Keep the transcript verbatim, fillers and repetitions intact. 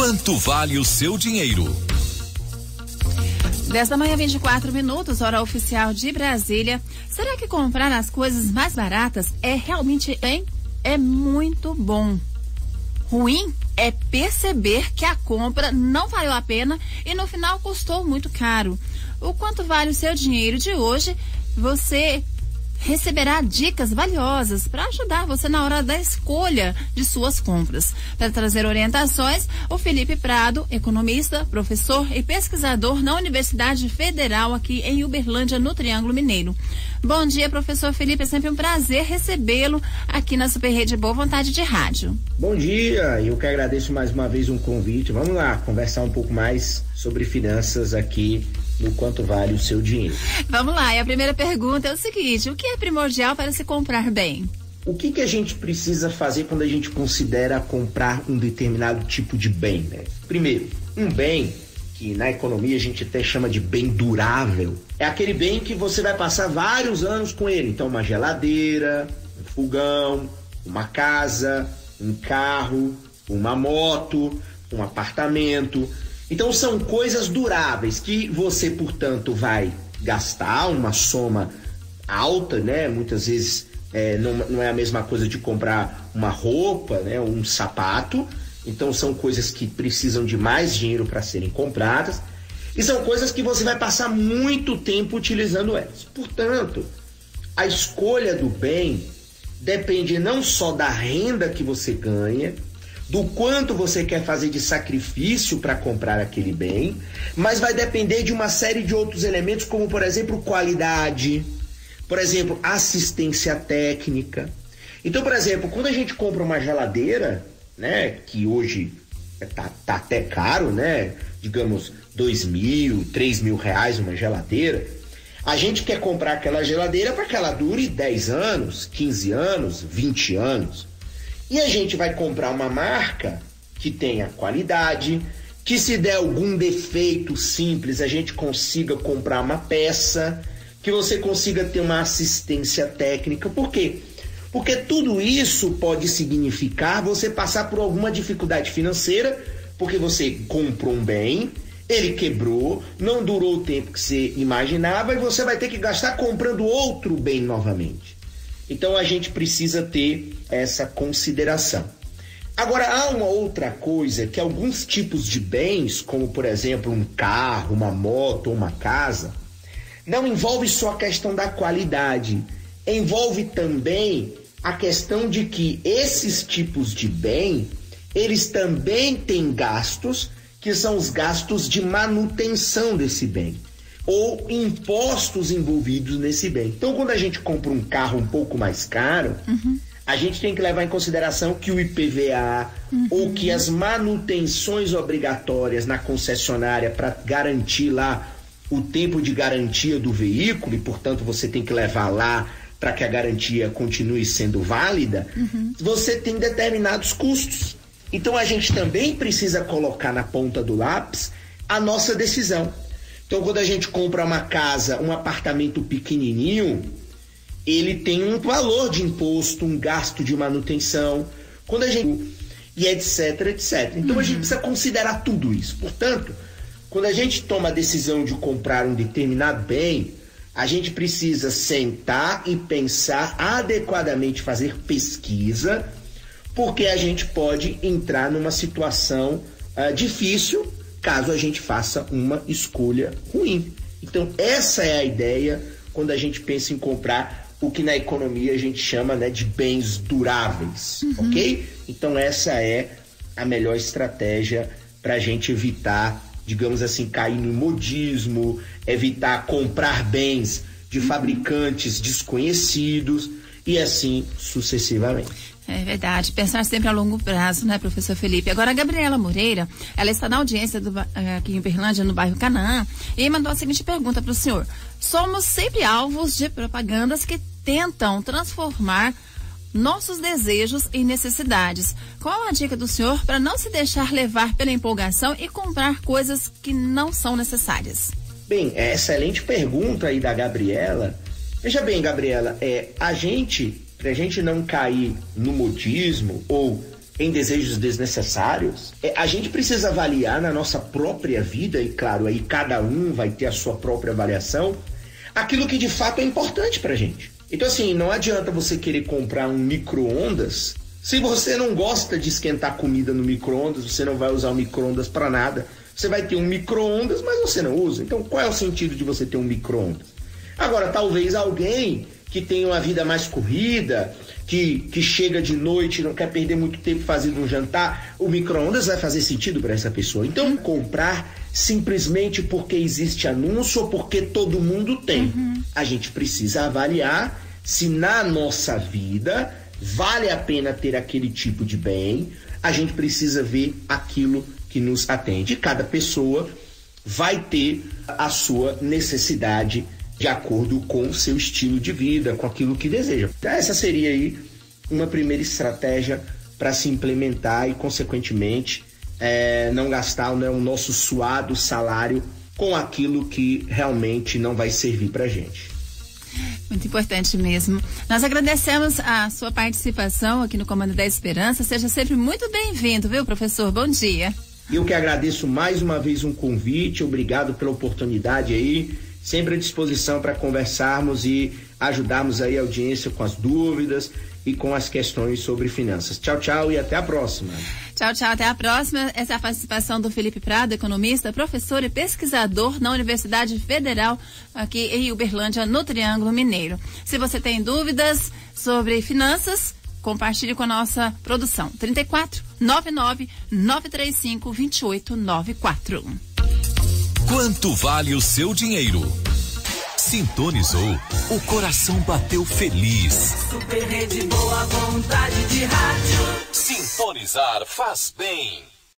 Quanto vale o seu dinheiro? dez da manhã, vinte e quatro minutos, hora oficial de Brasília. Será que comprar as coisas mais baratas é realmente bem? É muito bom. Ruim é perceber que a compra não valeu a pena e no final custou muito caro. O quanto vale o seu dinheiro de hoje? Você receberá dicas valiosas para ajudar você na hora da escolha de suas compras. Para trazer orientações, o Felipe Prado, economista, professor e pesquisador na Universidade Federal aqui em Uberlândia, no Triângulo Mineiro. Bom dia, professor Felipe, é sempre um prazer recebê-lo aqui na Super Rede Boa Vontade de Rádio. Bom dia, eu que agradeço mais uma vez um convite. Vamos lá conversar um pouco mais sobre finanças aqui no Quanto Vale o Seu Dinheiro. Vamos lá, e a primeira pergunta é o seguinte: o que é primordial para se comprar bem? O que que a gente precisa fazer quando a gente considera comprar um determinado tipo de bem, né? Primeiro, um bem que na economia a gente até chama de bem durável, é aquele bem que você vai passar vários anos com ele. Então, uma geladeira, um fogão, uma casa, um carro, uma moto, um apartamento. Então são coisas duráveis que você, portanto, vai gastar uma soma alta, né? Muitas vezes é, não, não é a mesma coisa de comprar uma roupa, né? Um sapato. Então são coisas que precisam de mais dinheiro para serem compradas e são coisas que você vai passar muito tempo utilizando elas. Portanto, a escolha do bem depende não só da renda que você ganha, do quanto você quer fazer de sacrifício para comprar aquele bem, mas vai depender de uma série de outros elementos, como, por exemplo, qualidade, por exemplo, assistência técnica. Então, por exemplo, quando a gente compra uma geladeira, né, que hoje tá, tá até caro, né, digamos, dois mil, três mil reais uma geladeira, a gente quer comprar aquela geladeira para que ela dure dez anos, quinze anos, vinte anos. E a gente vai comprar uma marca que tenha qualidade, que se der algum defeito simples, a gente consiga comprar uma peça, que você consiga ter uma assistência técnica. Por quê? Porque tudo isso pode significar você passar por alguma dificuldade financeira, porque você comprou um bem, ele quebrou, não durou o tempo que você imaginava e você vai ter que gastar comprando outro bem novamente. Então a gente precisa ter essa consideração. Agora, há uma outra coisa que alguns tipos de bens, como por exemplo um carro, uma moto ou uma casa, não envolve só a questão da qualidade, envolve também a questão de que esses tipos de bem, eles também têm gastos, que são os gastos de manutenção desse bem, ou impostos envolvidos nesse bem. Então, quando a gente compra um carro um pouco mais caro, uhum. a gente tem que levar em consideração que o I P V A uhum. ou que as manutenções obrigatórias na concessionária para garantir lá o tempo de garantia do veículo, e portanto você tem que levar lá para que a garantia continue sendo válida, uhum. você tem determinados custos. Então a gente também precisa colocar na ponta do lápis a nossa decisão. Então, quando a gente compra uma casa, um apartamento pequenininho, ele tem um valor de imposto, um gasto de manutenção, quando a gente e etc, etcétera. Então, uhum. a gente precisa considerar tudo isso. Portanto, quando a gente toma a decisão de comprar um determinado bem, a gente precisa sentar e pensar adequadamente, fazer pesquisa, porque a gente pode entrar numa situação uh, difícil, caso a gente faça uma escolha ruim. Então, essa é a ideia quando a gente pensa em comprar o que na economia a gente chama, né, de bens duráveis, uhum. ok? Então, essa é a melhor estratégia para a gente evitar, digamos assim, cair no modismo, evitar comprar bens de uhum. fabricantes desconhecidos e assim sucessivamente. É verdade, pensar sempre a longo prazo, né, professor Felipe? Agora, a Gabriela Moreira, ela está na audiência do, aqui em Uberlândia, no bairro Canaã, e mandou a seguinte pergunta para o senhor: somos sempre alvos de propagandas que tentam transformar nossos desejos em necessidades. Qual a dica do senhor para não se deixar levar pela empolgação e comprar coisas que não são necessárias? Bem, é excelente pergunta aí da Gabriela. Veja bem, Gabriela, é, a gente... para a gente não cair no modismo ou em desejos desnecessários, é, a gente precisa avaliar na nossa própria vida, e claro, aí cada um vai ter a sua própria avaliação, aquilo que de fato é importante pra gente. Então assim, não adianta você querer comprar um micro-ondas se você não gosta de esquentar comida no micro-ondas, você não vai usar o micro-ondas para nada. Você vai ter um micro-ondas, mas você não usa. Então qual é o sentido de você ter um micro-ondas? Agora, talvez alguém que tem uma vida mais corrida, que, que chega de noite, não quer perder muito tempo fazendo um jantar, o micro-ondas vai fazer sentido para essa pessoa. Então, comprar simplesmente porque existe anúncio ou porque todo mundo tem. Uhum. A gente precisa avaliar se na nossa vida vale a pena ter aquele tipo de bem. A gente precisa ver aquilo que nos atende. Cada pessoa vai ter a sua necessidade de acordo com o seu estilo de vida, com aquilo que deseja. Essa seria aí uma primeira estratégia para se implementar e, consequentemente, é, não gastar, né, o nosso suado salário com aquilo que realmente não vai servir para a gente. Muito importante mesmo. Nós agradecemos a sua participação aqui no Comando da Esperança. Seja sempre muito bem-vindo, viu, professor? Bom dia. Eu que agradeço mais uma vez um convite. Obrigado pela oportunidade aí. Sempre à disposição para conversarmos e ajudarmos aí a audiência com as dúvidas e com as questões sobre finanças. Tchau, tchau e até a próxima. Tchau, tchau, até a próxima. Essa é a participação do Felipe Prado, economista, professor e pesquisador na Universidade Federal aqui em Uberlândia, no Triângulo Mineiro. Se você tem dúvidas sobre finanças, compartilhe com a nossa produção. trinta e quatro, noventa e nove, novecentos e trinta e cinco, vinte e oito noventa e quatro. Quanto vale o seu dinheiro? Sintonizou, o coração bateu feliz. Super Rede, boa vontade de rádio. Sintonizar faz bem.